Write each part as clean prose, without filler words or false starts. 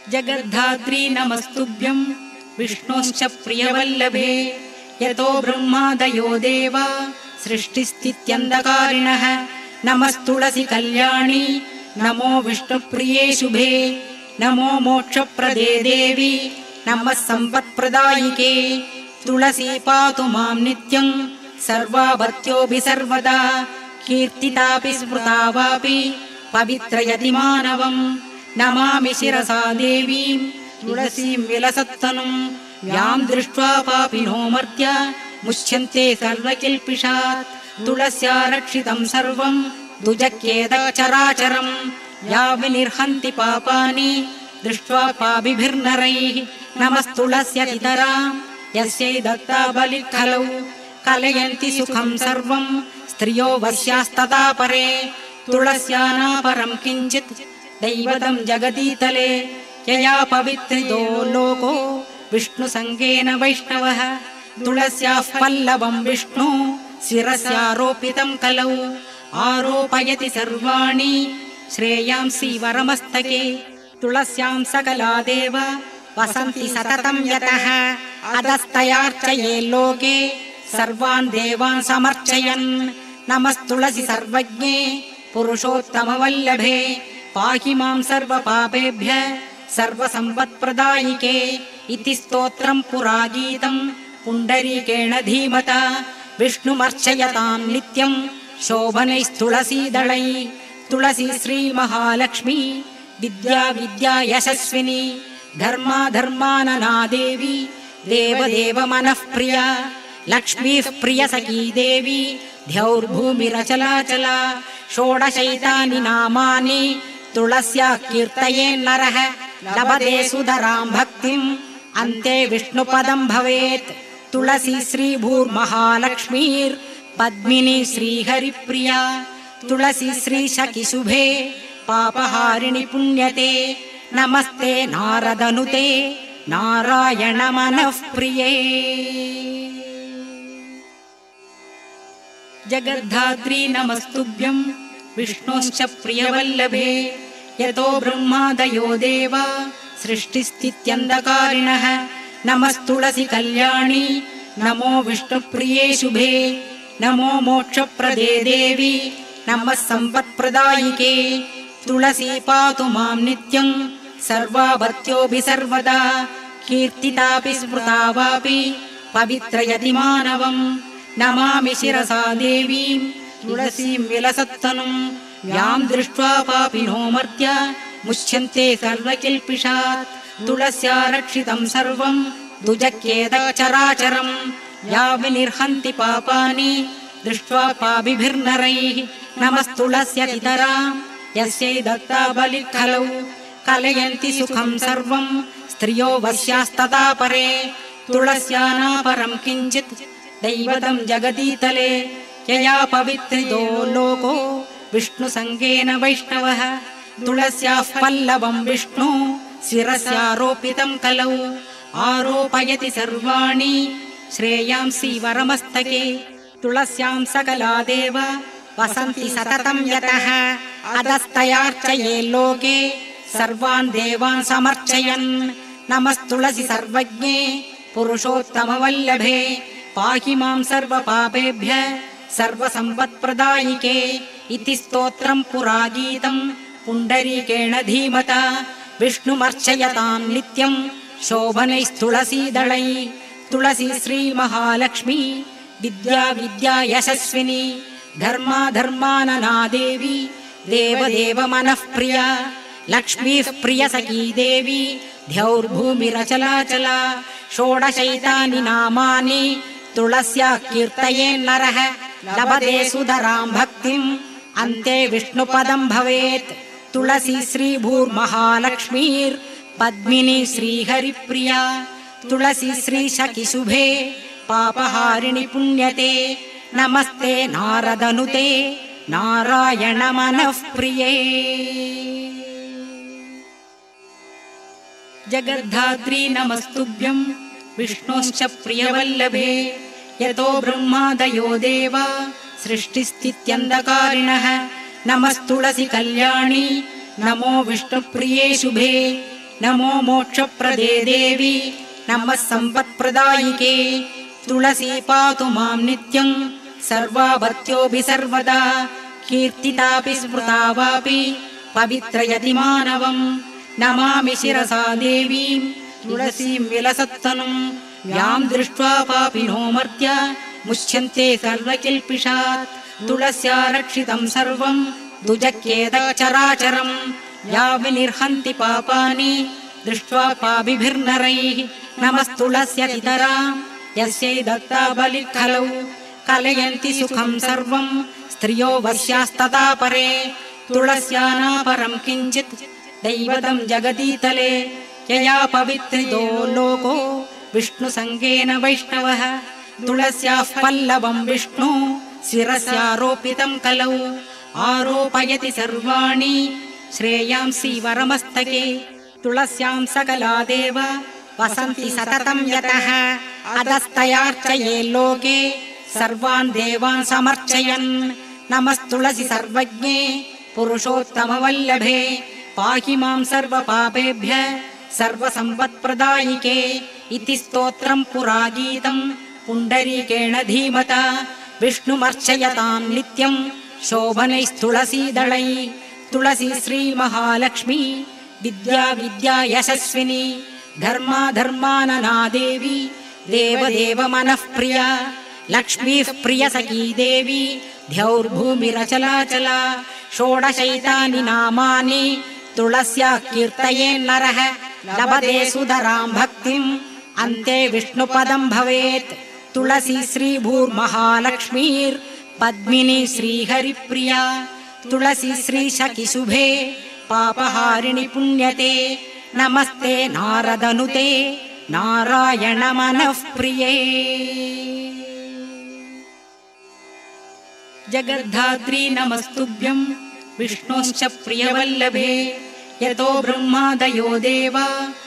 जगद्धात्री नमस्तुभ्यं विष्णोश्च प्रियवल्लभे यतो ब्रह्मादयो देवा सृष्टिस्थित्यन्धकारिणः नमस्तुलसी कल्याणी नमो विष्णुप्रिये शुभे नमो मोक्षप्रदे देवी नमः सम्पत्प्रदायिके तुलसी पातु मां नित्यं सर्वाभर्त्योऽभिसर्वदा कीर्तितापि स्मृता वापि पवित्रयति मानवम् नमामि शिरसा देवीं तुलसीं विलसत्तनुं यां दृष्ट्वा पापिनो मर्त्य मुच्यन्ते सर्वकिल्पिषात् तुलस्या रक्षितं सर्वं दुजक्येदचराचरम् या विनिर्हन्ति पापानि दृष्ट्वा पापिभिर्नरैः नमस्तुलस्यतितरां यस्यै दत्ता बलिखलौ कलयन्ति सुखं सर्वं स्त्रियो वश्यास्तथा परे तुलस्या नापरं किञ्चित् दैवतं जगतीतले यया पवित्रितो लोको विष्णुसङ्गेन वैष्णवः तुलस्याः पल्लवं विष्णु शिरस्यारोपितं कलौ आरोपयति सर्वाणि श्रेयांसि वरमस्तके तुलस्यां सकला देव वसन्ति सततं यतः अधस्तयार्चये लोके सर्वान् देवान् समर्चयन् नमस्तुलसी सर्वज्ञे पुरुषोत्तमवल्लभे पाहि मां सर्वपापेभ्यः सर्वसम्पत्प्रदायिके इति स्तोत्रं पुरा गीतं पुण्डरीकेण धीमता विष्णुमर्चयतां नित्यं शोभनैस्तुलसीदलैः तुलसी श्रीमहालक्ष्मी विद्या विद्या यशस्विनी धर्माधर्मानना देवी देवदेव मनःप्रिया लक्ष्मीः प्रियसखी देवी द्यौर्भूमिरचलाचला षोडशैतानि नामानि तुलस्या कीर्तयेन्नरः लभते सुधरां भक्तिम् अन्ते विष्णुपदं भवेत् तुलसी श्रीभूर्महालक्ष्मीर्पद्मिनी श्रीहरिप्रिया तुलसी श्रीशकिशुभे पापहारिणि पुण्यते नमस्ते नारदनुते नारायण मनःप्रिये जगद्धात्री नमस्तुभ्यं विष्णोश्च प्रियवल्लभे यतो ब्रह्मादयो देवा सृष्टिस्थित्यन्धकारिणः नमस्तुलसी कल्याणी नमो विष्णुप्रिये शुभे नमो मोक्षप्रदे देवी नमः सम्पत्प्रदायिके तुलसी पातु मां नित्यं सर्वाभर्त्योऽभिसर्वदा कीर्तितापि स्मृता वापि पवित्रयति मानवम् नमामि शिरसा देवीं तुलसीं विलसत्तनुं यां दृष्ट्वा पापिनो मर्त्य मुच्यन्ते सर्वकिल्पिषात् तुलस्या रक्षितं सर्वं दुजक्येदचराचरम् या विनिर्हन्ति पापानि दृष्ट्वा पापिभिर्नरैः नमस्तुलस्यतितरां यस्यै दत्ता बलिखलौ कलयन्ति सुखं सर्वं स्त्रियो वश्यास्तथा परे तुलस्या नापरं किञ्चित् दैवतं जगतीतले यया पवित्रितो लोको विष्णुसङ्गेन वैष्णवः तुलस्याः पल्लवं विष्णु शिरस्यारोपितं कलौ आरोपयति सर्वाणि श्रेयांसि वरमस्तके तुलस्यां सकला देव वसन्ति सततं यतः अधस्तयार्चये लोके सर्वान् देवान् समर्चयन् नमस्तुलसी सर्वज्ञे पुरुषोत्तमवल्लभे पाहि मां सर्वपापेभ्यः सर्वसम्पत्प्रदायिके इति स्तोत्रं पुरा गीतं पुण्डरीकेण धीमता विष्णुमर्चयतां नित्यं शोभनैस्तुलसीदलैः तुलसी श्रीमहालक्ष्मी विद्या विद्या यशस्विनी धर्माधर्मानना देवी देवदेव मनःप्रिया लक्ष्मीः प्रियसखी देवी द्यौर्भूमिरचलाचला षोडशैतानि नामानि तुलस्या कीर्तयेन्नरः लभते सुधरां भक्तिम् अन्ते विष्णुपदं भवेत् तुलसी श्रीभूर्महालक्ष्मीर्पद्मिनी श्रीहरिप्रिया तुलसी श्रीशकिशुभे पापहारिणि पुण्यते नमस्ते नारदनुते नारायण मनःप्रिये जगद्धात्री नमस्तुभ्यं विष्णोश्च प्रियवल्लभे यतो ब्रह्मादयो देवा सृष्टिस्थित्यन्धकारिणः नमस्तुलसी कल्याणी नमो विष्णुप्रिये शुभे नमो मोक्षप्रदे देवी नमः सम्पत्प्रदायिके तुलसी पातु मां नित्यं सर्वाभत्योऽभिसर्वदा कीर्तितापि स्मृता वापि पवित्रयति मानवम् नमामि शिरसा देवीं तुलसीं विलसत्तनुं यां दृष्ट्वा पापिनो मर्त्य मुच्यन्ते सर्वकिल्पिषात् तुलस्या रक्षितं सर्वं दुजक्येत चराचरम् या विनिर्हन्ति पापानि दृष्ट्वा पापिभिर्नरैः नमस्तुलस्यतितरां यस्यै दत्ता बलिखलौ कलयन्ति सुखं सर्वं स्त्रियो वश्यास्तथा परे तुलस्या नापरं किञ्चित् दैवतं जगतीतले यया पवित्रितो लोको विष्णुसङ्गेन वैष्णवः तुलस्याः पल्लवं विष्णु शिरस्यारोपितं कलौ आरोपयति सर्वाणि श्रेयांसि वरमस्तके तुलस्यां सकला देव वसन्ति सततं यतः अधस्तयार्चये लोके सर्वान् देवान् समर्चयन् नमस्तुलसि सर्वज्ञे पुरुषोत्तमवल्लभे पाहि मां सर्वपापेभ्यः सर्वसम्पत्प्रदायिके इति स्तोत्रं पुरा गीतं पुण्डरीकेण धीमता विष्णुमर्चयतां नित्यं शोभनैस्तुलसीदलैः तुलसी श्रीमहालक्ष्मी विद्या विद्या यशस्विनी धर्मा धर्मानना देवी देवदेव मनःप्रिया लक्ष्मीः प्रियसखी देवी द्यौर्भूमिरचलाचला षोडशैतानि नामानि तुलस्या कीर्तयेन्नरः लभते सुधरां भक्तिम् अन्ते विष्णुपदं भवेत् तुलसी श्रीभूर्महालक्ष्मीर्पद्मिनी श्रीहरिप्रिया तुलसी श्रीशकिशुभे पापहारिणि पुण्यते नमस्ते नारदनुते नारायण मनःप्रिये जगद्धात्री नमस्तुभ्यं विष्णोश्च प्रियवल्लभे यतो ब्रह्मादयो देवा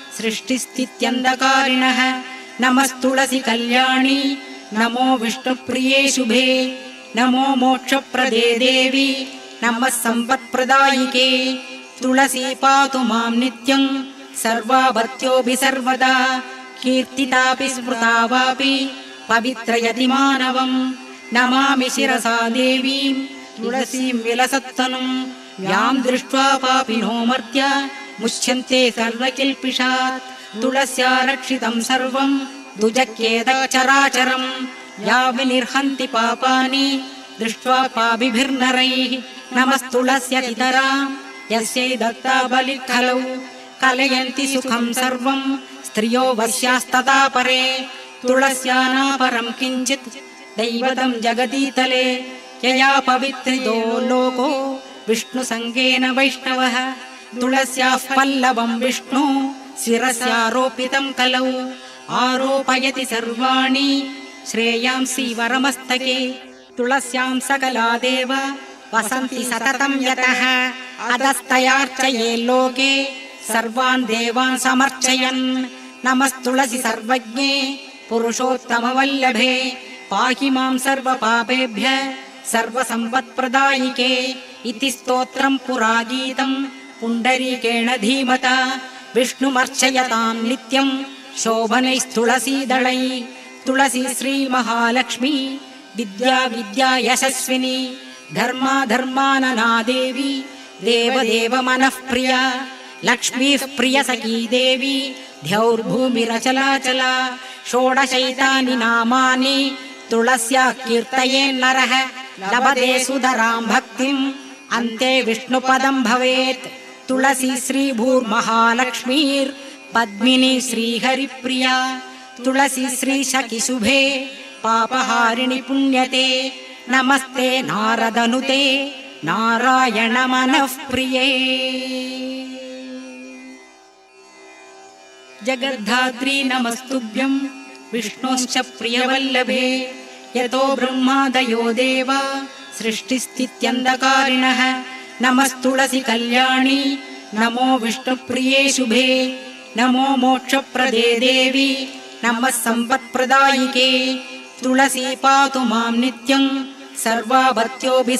सृष्टिस्थित्यन्धकारिणः नमस्तुलसी कल्याणी नमो विष्णुप्रिये शुभे नमो मोक्षप्रदे देवी नमः सम्पत्प्रदायिके तुलसी पातु मां नित्यं सर्वाभत्योऽभिसर्वदा कीर्तितापि स्मृता वापि पवित्रयति मानवम् नमामि शिरसा देवीं तुलसीं विलसत्तनुं यां दृष्ट्वा पापिनो मर्त्य मुच्यन्ते सर्वकिल्पिषात् तुलस्या रक्षितं सर्वं दुजक्येत चराचरम् या विनिर्हन्ति पापानि दृष्ट्वा पापिभिर्नरैः नमस्तुलस्यतितरां यस्यै दत्ता बलिखलौ कलयन्ति सुखं सर्वं स्त्रियो वश्यास्तथा परे तुलस्या नापरं किञ्चित् दैवतं जगतीतले यया पवित्रितो लोको विष्णुसङ्गेन वैष्णवः तुलस्याः पल्लवं विष्णु शिरस्यारोपितं कलौ आरोपयति सर्वाणि श्रेयांसि वरमस्तके तुलस्यां सकला देव वसन्ति सततं यतः अधस्तयार्चये लोके सर्वान् देवान् समर्चयन् नमस्तुलसि सर्वज्ञे पुरुषोत्तमवल्लभे पाहि मां सर्वपापेभ्यः सर्वसम्पत्प्रदायिके इति स्तोत्रं पुरा गीतं पुण्डरीकेण धीमता विष्णुमर्चयतां नित्यं शोभनैस्तुलसीदलैः तुलसी श्रीमहालक्ष्मी विद्या विद्या यशस्विनी धर्मा धर्मानना देवी देवदेव मनःप्रिया लक्ष्मीः प्रियसखी देवी द्यौर्भूमिरचलाचला षोडशैतानि नामानि तुलस्या कीर्तयेन्नरः लभते सुधरां भक्तिम् अन्ते विष्णुपदं भवेत् तुलसी श्रीभूर्महालक्ष्मीर्पद्मिनी श्रीहरिप्रिया तुलसी श्रीशकिशुभे पापहारिणि पुण्यते नमस्ते नारदनुते नारायण मनःप्रिये जगद्धात्री नमस्तुभ्यं विष्णोश्च प्रियवल्लभे यतो ब्रह्मादयो देवा सृष्टिस्थित्यन्धकारिणः नमस्तुलसी कल्याणी नमो विष्णुप्रिये शुभे नमो मोक्षप्रदे देवी नमः सम्पत्प्रदायिके तुलसी पातु मां नित्यं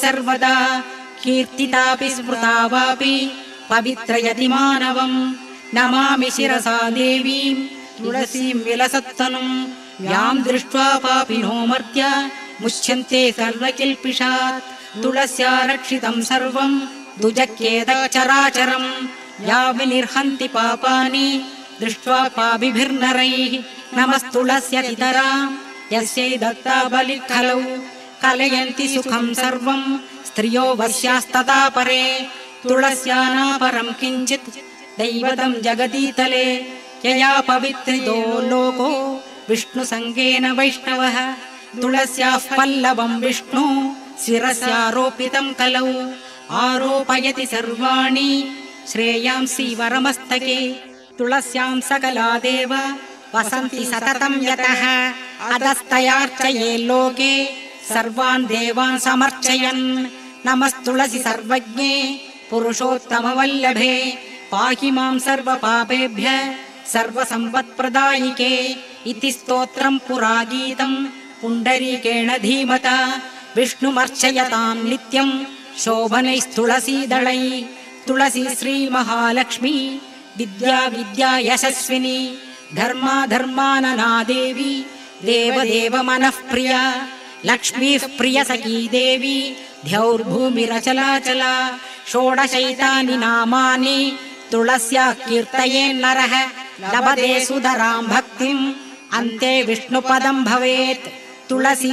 सर्वाभत्योऽभिसर्वदा कीर्तितापि स्मृता वापि पवित्रयति मानवम् नमामि शिरसा देवीं तुलसीं विलसत्तनुं यां दृष्ट्वा पापिनो मर्त्य मुच्यन्ते सर्वकिल्पिषात् तुलस्या रक्षितं सर्वं दुजक्येतच्चराचरं या विनिर्हन्ति पापानि दृष्ट्वा पापिभिर्नरैः नमस्तुलस्यतितरां यस्यै दत्ता बलिः खलौ कलयन्ति सुखं सर्वं स्त्रियो वश्यास्तथा परे तुलस्यानापरं किञ्चित् दैवतं जगदीतले यया पवित्रितो लोको विष्णुसङ्गेन वैष्णवः तुलस्याः पल्लवं विष्णु शिरस्यारोपितं कलौ आरोपयति सर्वाणि श्रेयांसि वरमस्तके तुलस्यां सकला देव वसन्ति सततं यतः अधस्तयार्चये लोके सर्वान् देवान् समर्चयन् नमस्तुलसि सर्वज्ञे पुरुषोत्तमवल्लभे पाहि मां सर्वपापेभ्यः सर्वसम्पत्प्रदायिके इति स्तोत्रं पुरा गीतं पुण्डरीकेण धीमता विष्णुमर्चयतां नित्यं शोभनैस्तुलसीदलैः तुलसी श्रीमहालक्ष्मी विद्या विद्या यशस्विनी धर्मा धर्मानना देवी देवदेव मनःप्रिया लक्ष्मीः प्रियसखी देवी द्यौर्भूमिरचलाचला षोडशैतानि नामानि तुलस्या कीर्तयेन्नरः लभते सुधरां भक्तिम् अन्ते विष्णुपदं भवेत् तुलसी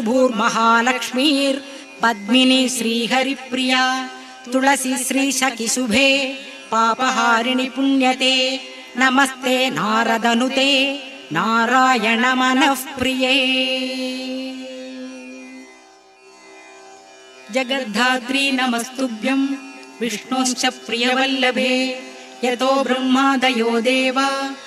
श्रीभूर्महालक्ष्मीर्पद्मिनी श्रीहरिप्रिया तुलसी श्रीशकिशुभे पापहारिणि पुण्यते नमस्ते नारदनुते नारायण मनःप्रिये जगद्धात्री नमस्तुभ्यं विष्णोश्च प्रियवल्लभे यतो ब्रह्मादयो देवा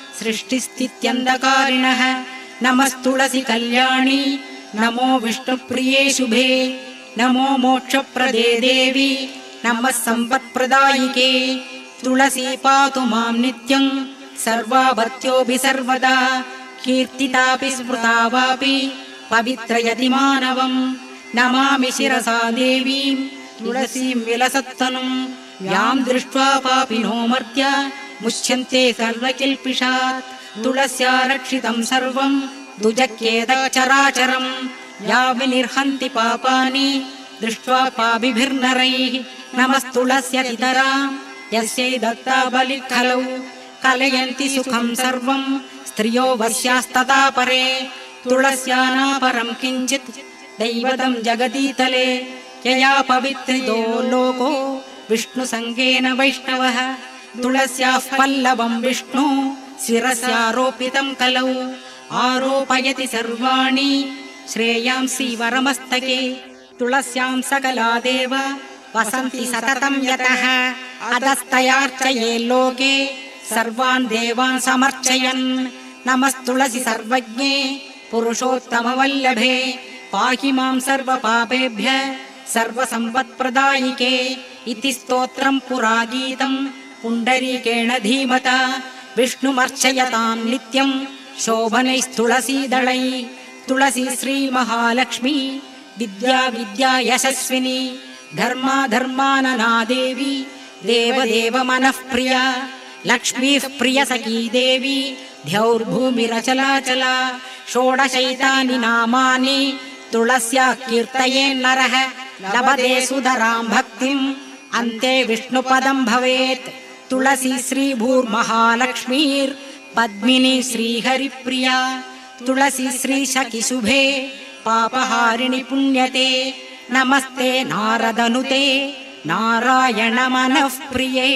सृष्टिस्थित्यन्धकारिणः नमस्तुलसी कल्याणी नमो विष्णुप्रिये शुभे नमो मोक्षप्रदे देवी नमः सम्पत्प्रदायिके तुलसी पातु मां नित्यं सर्वाभर्त्योऽपि सर्वदा कीर्तितापि स्मृता वापि पवित्रयति मानवम् नमामि शिरसा देवीं तुलसीं विलसत्तनुं यां दृष्ट्वा पापिनो मर्त्य मुच्यन्ते सर्वकिल्पिषात् तुलस्या रक्षितं सर्वं दुजक्येतच्चराचरं या विनिर्हन्ति पापानि दृष्ट्वा पापिभिर्नरैः नमस्तुलस्यतितरां यस्यै दत्ता बलिः खलौ कलयन्ति सुखं सर्वं स्त्रियो वश्यास्तथा परे तुलस्यानापरं किञ्चित् दैवतं जगदीतले यया पवित्रितो लोको विष्णुसङ्गेन वैष्णवः तुलस्याः पल्लवं विष्णु शिरस्यारोपितं कलौ आरोपयति सर्वाणि श्रेयांसि वरमस्तके तुलस्यां सकला देव वसन्ति सततं यतः अधस्तयार्चये लोके सर्वान् देवान् समर्चयन् नमस्तुलसि सर्वज्ञे पुरुषोत्तमवल्लभे पाहि मां सर्वपापेभ्यः सर्वसम्पत्प्रदायिके इति स्तोत्रं पुरा गीतं पुण्डरीकेण धीमता विष्णुमर्चयतां नित्यं शोभनैस्तुलसीदलैः तुलसी श्रीमहालक्ष्मी विद्या विद्या यशस्विनी धर्मा धर्मानना देवी देवदेव मनःप्रिया लक्ष्मीः प्रियसखी देवी द्यौर्भूमिरचलाचला षोडशैतानि नामानि तुलस्या कीर्तयेन्नरः लभते सुधरां भक्तिम् अन्ते विष्णुपदं भवेत् तुलसी श्रीभूर्महालक्ष्मीर्पद्मिनी श्रीहरिप्रिया तुलसी श्रीशकिशुभे पापहारिणि पुण्यते नमस्ते नारदनुते नारायण मनःप्रिये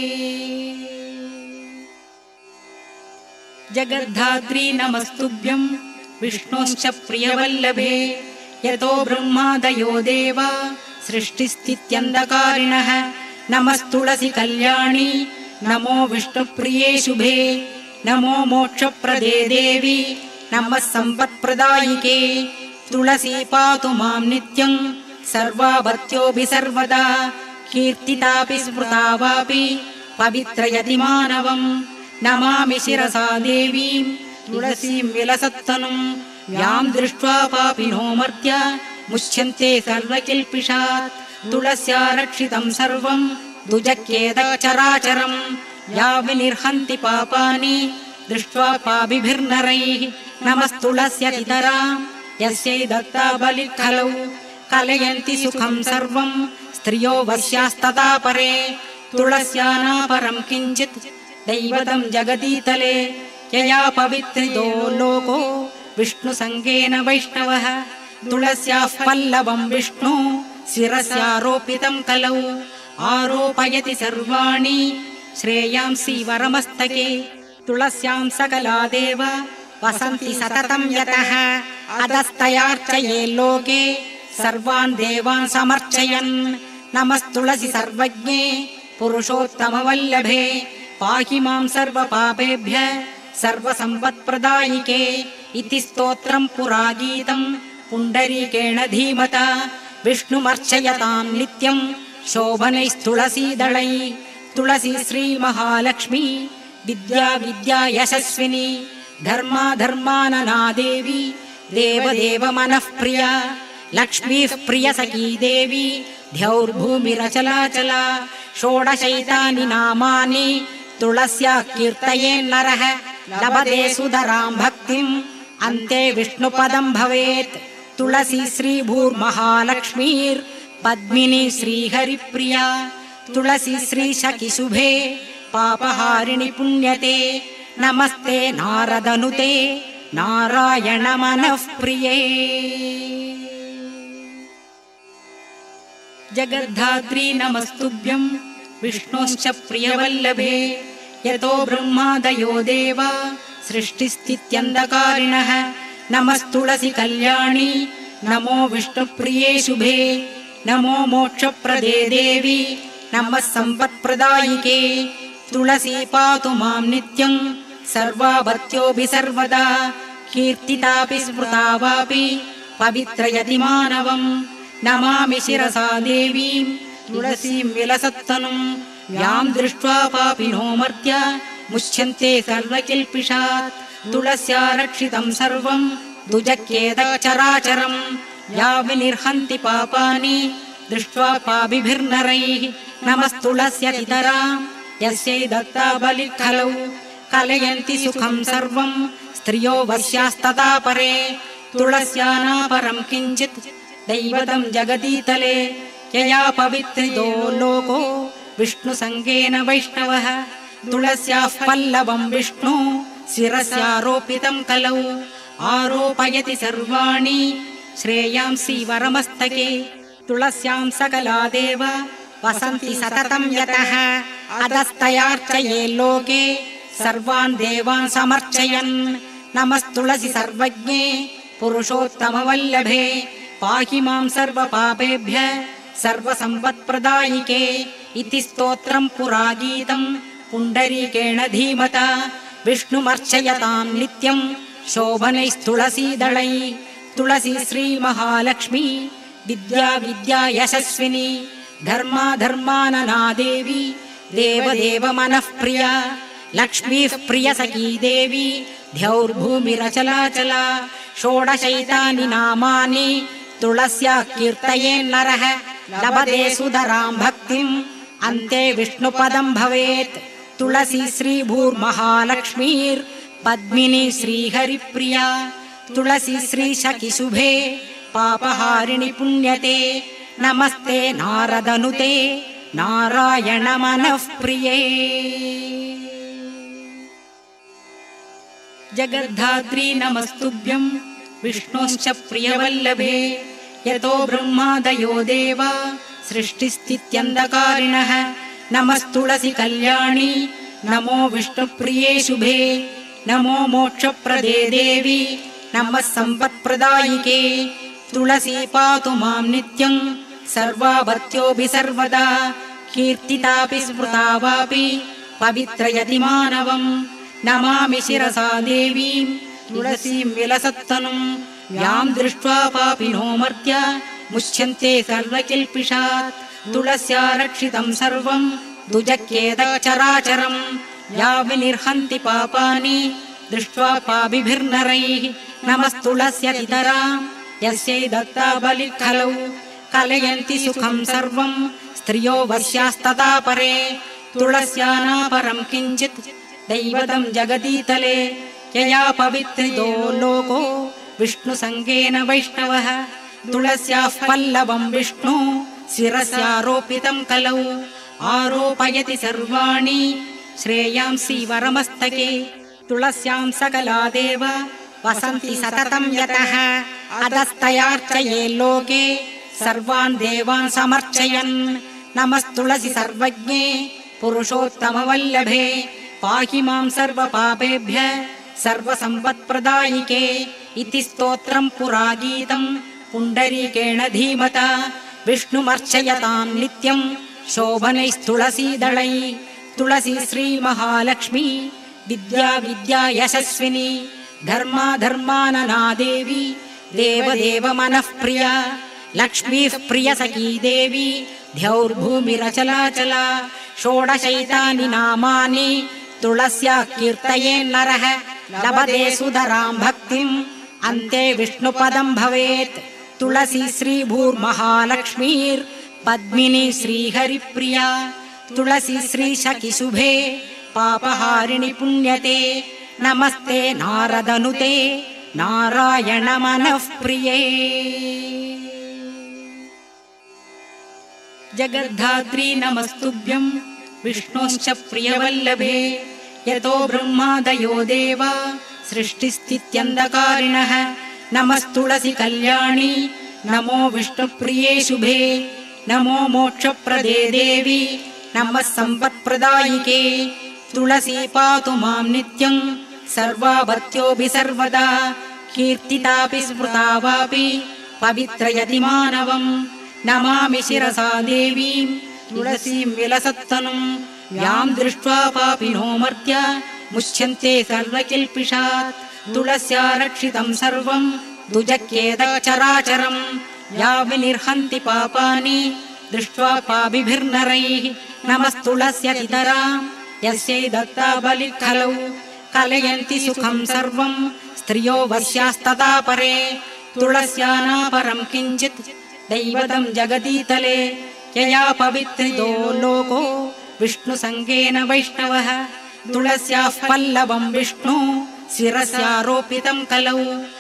जगद्धात्री नमस्तुभ्यं विष्णोश्च प्रियवल्लभे यतो ब्रह्मादयो देवा सृष्टिस्थित्यन्धकारिणः नमस्तुलसी कल्याणी नमो विष्णुप्रिये शुभे नमो मोक्षप्रदे देवी नमः सम्पत्प्रदायिके तुलसी पातु मां नित्यं सर्वाभर्त्योऽपि सर्वदा कीर्तितापि स्मृता वापि पवित्रयति मानवम् नमामि शिरसा देवीं तुलसीं विलसत्तनुं यां दृष्ट्वा पापिनो मर्त्य मुच्यन्ते सर्वकिल्पिषात् तुलस्या रक्षितं सर्वं दुजक्येतच्चराचरं या विनिर्हन्ति पापानि दृष्ट्वा पापिभिर्नरैः नमस्तुलस्यतितराम् यस्यै दत्ता बलिः खलौ कलयन्ति सुखम् सर्वम् स्त्रियो वश्यास्तथा परे तुलस्यानापरम् किञ्चित् दैवतम् जगदीतले यया पवित्रितो लोको विष्णुसङ्गेन वैष्णवः तुलस्याः पल्लवम् विष्णु शिरस्यारोपितम् कलौ आरोपयति सर्वाणि श्रेयांसि वरमस्तके तुलस्याम् सकला देव वसन्ति सततम् यतः अधस्तयार्चये लोके सर्वान् देवान् समर्चयन् नमस्तुलसि सर्वज्ञे पुरुषोत्तमवल्लभे पाहि माम् सर्वपापेभ्यः सर्वसम्पत्प्रदायिके इति स्तोत्रम् पुरा गीतम् पुण्डरीकेण धीमता विष्णुमर्चयताम् नित्यम् शोभनैस्तुलसीदलैः तुलसी श्रीमहालक्ष्मी विद्या विद्या यशस्विनी धर्मा धर्मानना देवी देवदेव मनः प्रिया लक्ष्मीः प्रियसखी देवी द्यौर्भूमिरचलाचला षोडशैतानि नामानि तुलस्याः कीर्तयेन्नरः लभते सुधराम् भक्तिम् अन्ते विष्णुपदम् भवेत् तुलसी श्रीभूर्महालक्ष्मीर् पद्मिनी श्रीहरिप्रिया तुलसी श्रीशकिशुभे पापहारिणि पुण्यते नमस्ते नारदनुते नारायण मनः प्रिये जगद्धात्री नमस्तुभ्यम् विष्णोश्च प्रियवल्लभे यतो ब्रह्मादयो देवा सृष्टिस्थित्यन्धकारिणः नमस्तुलसी कल्याणी नमो विष्णुप्रिये शुभे नमो मोक्षप्रदे देवी नमः सम्पत्प्रदायिके तुलसी पातु माम् नित्यम् सर्वाभर्त्योऽपि सर्वदा कीर्तितापि स्मृता वापि पवित्रयति मानवम् नमामि शिरसा देवीम् तुलसीम् विलसत्तनुम् याम् दृष्ट्वा पापिनो मर्त्य मुच्यन्ते सर्वकिल्पिषात् तुलस्या रक्षितम् सर्वम् दुजक्येतच्चराचरम् या विनिर्हन्ति पापानि दृष्ट्वा पापिभिर्नरैः नमस्तुलस्यतितराम् यस्यै दत्ता बलिः खलौ कलयन्ति सुखम् सर्वम् स्त्रियो वश्यास्तथा परे तुलस्यानापरम् किञ्चित् दैवतम् जगदीतले यया पवित्रितो लोको विष्णुसङ्गेन वैष्णवः तुलस्याः पल्लवम् विष्णु शिरस्यारोपितम् कलौ आरोपयति सर्वाणि श्रेयांसि वरमस्तके तुलस्याम् सकला देव वसन्ति सततम् यतः अधस्तयार्चये लोके सर्वान् देवान् समर्चयन् नमस्तुलसि सर्वज्ञे पुरुषोत्तमवल्लभे पाहि माम् सर्वपापेभ्यः सर्वसम्पत्प्रदायिके इति स्तोत्रम् पुरा गीतम् पुण्डरीकेण धीमता विष्णुमर्चयताम् नित्यम् शोभनैस्तुलसीदलैः तुलसी श्रीमहालक्ष्मी विद्या विद्या यशस्विनी धर्मा धर्मानना देवी देवदेव मनः प्रिया लक्ष्मीः प्रियसखी देवी द्यौर्भूमिरचलाचला षोडशैतानि नामानि तुलस्याः कीर्तयेन्नरः लभते सुधराम् भक्तिम् अन्ते विष्णुपदम् भवेत् तुलसी श्रीभूर्महालक्ष्मीर् पद्मिनी श्रीहरिप्रिया तुलसी श्रीशकिशुभे पापहारिणि पुण्यते नमस्ते नारदनुते नारायण मनः प्रिये जगद्धात्री नमस्तुभ्यम् विष्णोश्च प्रियवल्लभे यतो ब्रह्मादयो देवा सृष्टिस्थित्यन्धकारिणः नमस्तुलसी कल्याणी नमो विष्णुप्रिये शुभे नमो मोक्षप्रदे देवी नमः सम्पत्प्रदायिके तुलसी पातु माम् नित्यम् सर्वाभर्त्योऽपि सर्वदा कीर्तितापि स्मृता वापि पवित्रयति मानवम् नमामि शिरसा देवीम् तुलसीम् विलसत्तनुम् याम् दृष्ट्वा पापिनो मर्त्य मुच्यन्ते सर्वकिल्पिषात् तुलस्या रक्षितम् सर्वम् दुजक्येतच्चराचरम् या विनिर्हन्ति पापानि दृष्ट्वा पापिभिर्नरैः नमस्तुलस्यतितराम् यस्यै दत्ता बलिः खलौ कलयन्ति सुखम् सर्वम् स्त्रियो वश्यास्तथा परे तुलस्यानापरम् किञ्चित् दैवतम् जगदीतले यया पवित्रितो लोको विष्णुसङ्गेन वैष्णवः तुलस्याः पल्लवम् विष्णु शिरस्यारोपितम् कलौ आरोपयति सर्वाणि श्रेयांसि वरमस्तके तुलस्याम् सकला देव वसन्ति सततम् यतः अधस्तयार्चये लोके सर्वान् देवान् समर्चयन् नमस्तुलसि सर्वज्ञे पुरुषोत्तमवल्लभे पाहि माम् सर्वपापेभ्यः सर्वसम्पत्प्रदायिके इति स्तोत्रम् पुरा गीतम् पुण्डरीकेण धीमता विष्णुमर्चयताम् नित्यम् शोभनैस्तुलसीदलैः तुलसी श्रीमहालक्ष्मी विद्या यशस्विनी धर्माधर्मानना देवी देवदेव मनःप्रिया लक्ष्मीः प्रियसखी देवी द्यौर्भूमिरचलाचला षोडशैतानि नामानि तुलस्याः कीर्तयेन्नरः लभते सुधराम् भक्तिम् अन्ते विष्णुपदम् भवेत् तुलसी श्रीभूर्महालक्ष्मीर् पद्मिनी श्रीहरिप्रिया तुलसी श्रीशकिशुभे पापहारिणि पुण्यते नमस्ते नारदनुते नारायण मनःप्रिये जगद्धात्री नमस्तुभ्यम् विष्णोश्च प्रियवल्लभे यतो ब्रह्मादयो देवा सृष्टिस्थित्यन्धकारिणः नमस्तुलसी कल्याणी नमो विष्णुप्रिये शुभे नमो मोक्षप्रदे देवी नमः सम्पत्प्रदायिके तुलसी पातु माम् नित्यम् सर्वाभत्योऽपि सर्वदा कीर्तितापि स्मृता वापि पवित्रयति मानवम् नमामि शिरसा देवीम् तुलसीम् विलसत्तनुम् याम् दृष्ट्वा पापिनो मर्त्य मुच्यन्ते सर्वकिल्पिषात् तुलस्या रक्षितम् सर्वम् दुजक्येतच्चराचरम् या विनिर्हन्ति पापानि दृष्ट्वा पापिभिर्नरैः नमस्तुलस्यतितराम् यस्यै दत्ता बलिः खलौ कलयन्ति सुखम् सर्वम् स्त्रियो वश्यास्तथा परे तुलस्यानापरम् किञ्चित् दैवतम् जगदीतले यया पवित्रितो लोको विष्णुसङ्गेन वैष्णवः तुलस्याः पल्लवम् विष्णु शिरस्यारोपितम् कलौ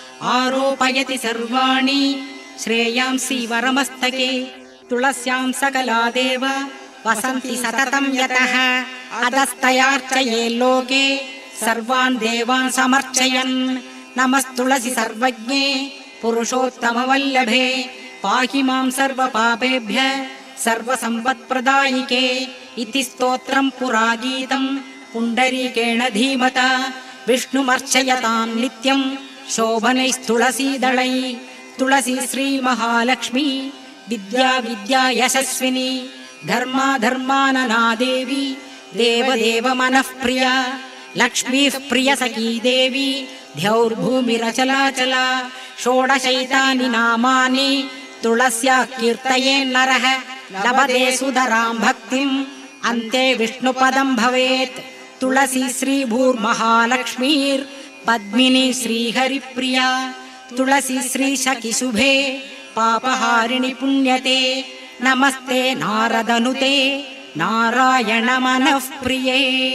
आरोपयति सर्वाणि श्रेयांसि वरमस्तके तुलस्याम् सकला देव वसन्ति सततम् यतः अधस्तयार्चये लोके सर्वान् देवान् समर्चयन् नमस्तुलसि सर्वज्ञे पुरुषोत्तमवल्लभे पाहि माम् सर्वपापेभ्यः सर्वसम्पत्प्रदायिके इति स्तोत्रम् पुरा गीतम् पुण्डरीकेण धीमता विष्णुमर्चयताम् नित्यम् शोभनैस्तुलसीदलैः तुलसी श्रीमहालक्ष्मी विद्या यशस्विनी धर्माधर्मानना देवी देवदेव मनःप्रिया लक्ष्मीः प्रियसखी देवी द्यौर्भूमिरचलाचला षोडशैतानि नामानि तुलस्याः कीर्तयेन्नरः लभते सुधराम् भक्तिम् अन्ते विष्णुपदम् भवेत् तुलसी श्रीभूर्महालक्ष्मीर् पद्मिनी श्रीहरिप्रिया तुलसी श्रीशकिशुभे पापहारिणि पुण्यते नमस्ते नारदनुते नारायण मनःप्रिये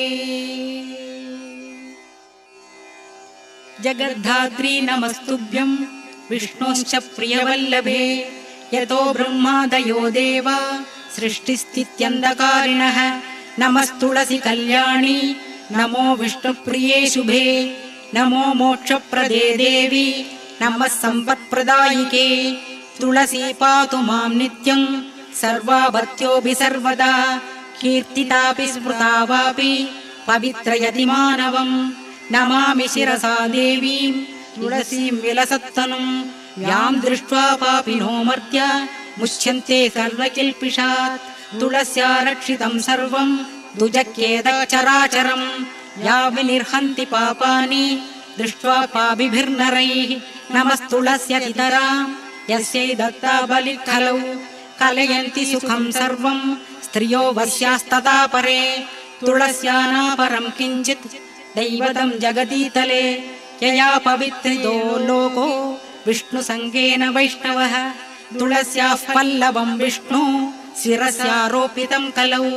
जगद्धात्री नमस्तुभ्यम् विष्णोश्च प्रियवल्लभे यतो ब्रह्मादयो देवा सृष्टिस्थित्यन्धकारिणः नमस्तुलसी कल्याणी नमो विष्णुप्रिये शुभे नमो मोक्षप्रदे देवी नमः सम्पत्प्रदायिके तुलसी पातु माम् नित्यम् सर्वाभत्योऽपि सर्वदा कीर्तितापि स्मृता वापि पवित्रयति मानवम् नमामि शिरसा देवीम् तुलसीम् विलसत्तनुम् याम् दृष्ट्वा पापिनो मर्त्य मुच्यन्ते सर्वकिल्पिषात् तुलस्या रक्षितम् सर्वम् दुजक्येतच्चराचरम् या विनिर्हन्ति पापानि दृष्ट्वा पापिभिर्नरैः नमस्तुलस्यतितराम् यस्यै दत्ता बलिः खलौ कलयन्ति सुखम् सर्वम् स्त्रियो वश्यास्तथा परे तुलस्यानापरम् किञ्चित् दैवतम् जगदीतले यया पवित्रितो लोको विष्णुसङ्गेन वैष्णवः तुलस्याः पल्लवम् विष्णु शिरस्यारोपितम् कलौ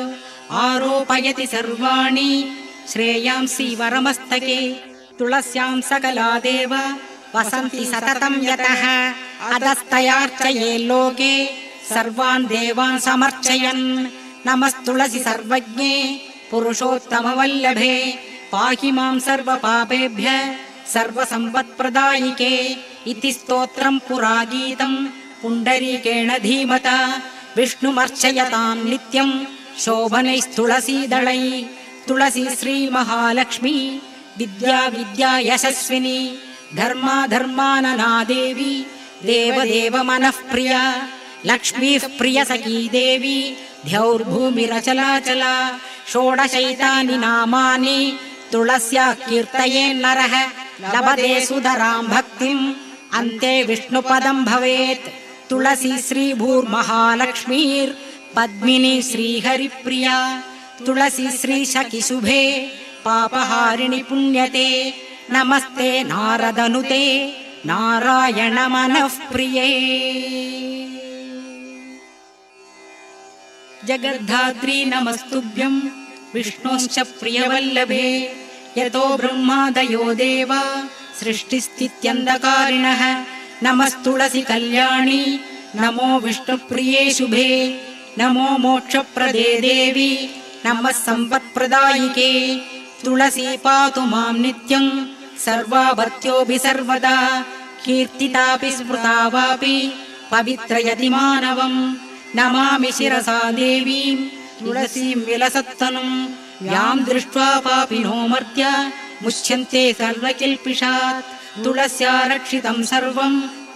आरोपयति सर्वाणि श्रेयांसि वरमस्तके तुलस्यां सकला देव वसन्ति सततं यतः अधस्तयार्चये लोके सर्वान् देवान् समर्चयन् नमस्तुलसि सर्वज्ञे पुरुषोत्तमवल्लभे पाहि मां सर्वपापेभ्यः सर्वसम्पत्प्रदायिके इति स्तोत्रम् पुरा गीतम् पुण्डरीकेण धीमता विष्णुमर्चयताम् नित्यम् शोभनैस्तुलसीदलैः तुलसी श्रीमहालक्ष्मी विद्या विद्या यशस्विनी धर्माधर्मानना देवी देवदेव मनःप्रिया लक्ष्मीः प्रियसखी देवी द्यौर्भूमिरचलाचला षोडशैतानि नामानि तुलस्याः कीर्तयेन्नरः लभते सुधरां भक्तिम् अन्ते विष्णुपदम् भवेत् तुलसी श्रीभूर्महालक्ष्मीर्पद्मिनी श्रीहरिप्रिया तुलसी श्रीशकिशुभे पापहारिणि पुण्यते नमस्ते नारदनुते नारायण मनःप्रिये जगद्धात्री नमस्तुभ्यम् विष्णोश्च प्रियवल्लभे यतो ब्रह्मादयो देवा सृष्टिस्थित्यन्धकारिणः नमस्तुलसी कल्याणी नमो विष्णुप्रिये शुभे नमो मोक्षप्रदे देवी नमः सम्पत्प्रदायिके तुलसी पातु मां नित्यम् सर्वाभर्त्योऽपि सर्वदा कीर्तितापि स्मृता वापि पवित्रयति मानवम् नमामि शिरसा देवीं तुलसीं विलसत्तनुम् यां दृष्ट्वा पापिनो मर्त्य मुच्यन्ते सर्वकिल्पिषात् तुलस्या रक्षितं सर्वं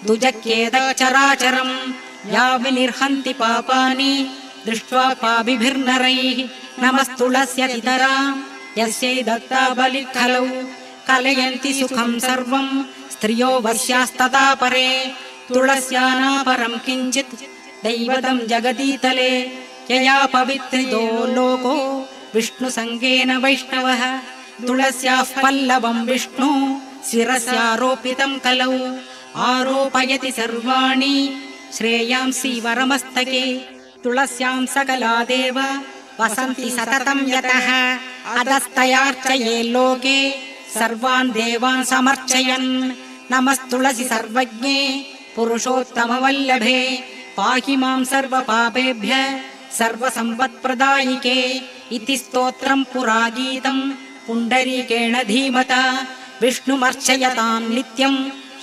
दुजक्येदचराचरम् या विनिर्हन्ति पापानि दृष्ट्वा पापिभिर्नरैः नमस्तुलस्यतितराम् यस्यै दत्ता बलिखलौ कलयन्ति सुखं सर्वं स्त्रियो वश्यास्तथा परे तुलस्या नापरं किञ्चित् दैवतं जगदीतले यया पवित्रितो लोको विष्णुसङ्गेन वैष्णवः तुलस्याः पल्लवं विष्णु शिरस्यारोपितं कलौ आरोपयति सर्वाणि श्रेयांसि वरमस्तके तुलस्यां सकला देव वसन्ति सततं यतः अधस्तयार्चये लोके सर्वान् देवान् समर्चयन् नमस्तुलसि सर्वज्ञे पुरुषोत्तमवल्लभे पाहि मां सर्वपापेभ्यः सर्वसम्पत्प्रदायिके इति स्तोत्रम् पुरा गीतम् पुण्डरीकेण धीमता विष्णुमर्चयताम् नित्यम्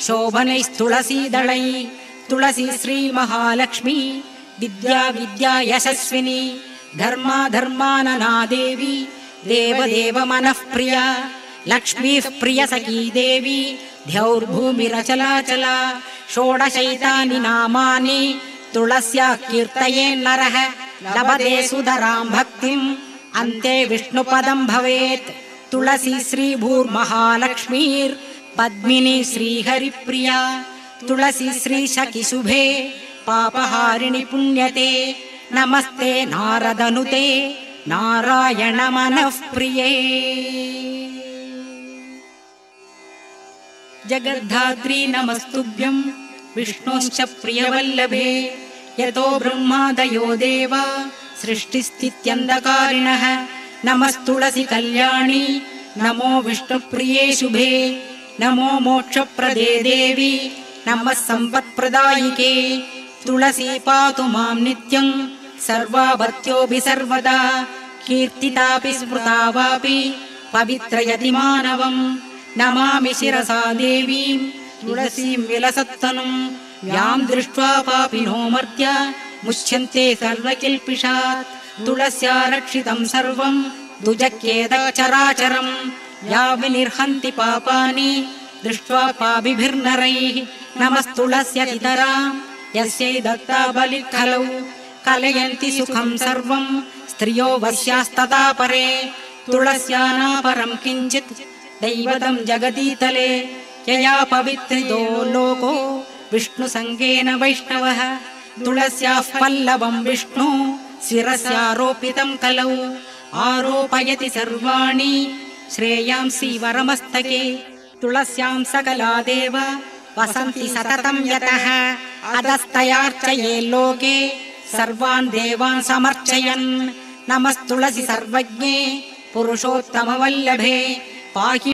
शोभनैस्तुलसीदलैः तुलसी श्रीमहालक्ष्मी विद्या विद्या यशस्विनी धर्माधर्मानना देवी देवदेव मनःप्रिया लक्ष्मीः प्रियसखी देवी द्यौर्भूमिरचलाचला षोडशैतानि नामानि तुलस्याः कीर्तयेन्नरः लभते सुधरां भक्तिम् अन्ते विष्णुपदम् भवेत् तुलसी श्रीभूर्महालक्ष्मीर्पद्मिनी श्रीहरिप्रिया तुलसी श्रीशकिशुभे पापहारिणि पुण्यते नमस्ते नारदनुते नारायण मनःप्रिये जगद्धात्री नमस्तुभ्यम् विष्णोश्च प्रियवल्लभे यतो ब्रह्मादयो देवा सृष्टिस्थित्यन्धकारिणः नमस्तुलसी कल्याणी नमो विष्णुप्रिये शुभे नमो मोक्षप्रदे देवी नमः सम्पत्प्रदायिके तुलसी पातु मां नित्यम् सर्वाभर्त्योऽपि सर्वदा कीर्तितापि स्मृता वापि पवित्रयति मानवम् नमामि शिरसा देवीं तुलसीं विलसत्तनुम् यां दृष्ट्वा पापिनो मर्त्य मुच्यन्ते सर्वकिल्पिषात् तुलस्या रक्षितं सर्वं दुजक्येदचराचरम् या विनिर्हन्ति पापानि दृष्ट्वा पापिभिर्नरैः नमस्तुलस्यतितराम् यस्यै दत्ता बलिखलौ कलयन्ति सुखं सर्वं स्त्रियो वश्यास्तथा परे तुलस्या नापरं किञ्चित् दैवतं जगदीतले यया पवित्रितो लोको विष्णुसङ्गेन वैष्णवः तुलस्याः पल्लवं विष्णु शिरस्यारोपितं कलौ आरोपयति सर्वाणि श्रेयांसि वरमस्तके तुलस्यां सकला देव वसन्ति सततं यतः अधस्तयार्चये लोके सर्वान् देवान् समर्चयन् नमस्तुलसि सर्वज्ञे पुरुषोत्तमवल्लभे पाहि